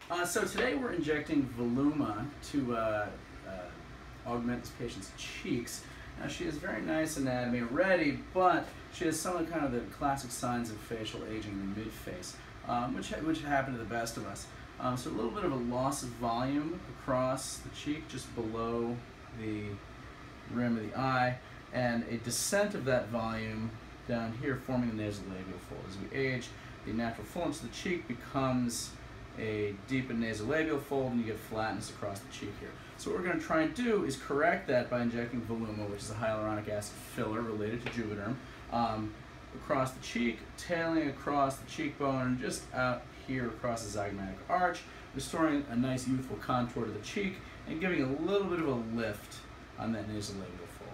So today we're injecting Voluma to augment this patient's cheeks. Now she has very nice anatomy already, but she has some of the kind of the classic signs of facial aging in the mid-face, which happen to the best of us. So a little bit of a loss of volume across the cheek, just below the rim of the eye, and a descent of that volume down here, forming the nasolabial fold. As we age, the natural fullness of the cheek becomes a deepened nasolabial fold, and you get flatness across the cheek here. So what we're going to try and do is correct that by injecting Voluma, which is a hyaluronic acid filler related to Juvederm, across the cheek, tailing across the cheekbone, and just out here across the zygomatic arch, restoring a nice youthful contour to the cheek and giving a little bit of a lift on that nasolabial fold.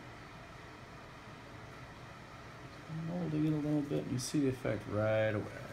Molding it a little bit, and you see the effect right away.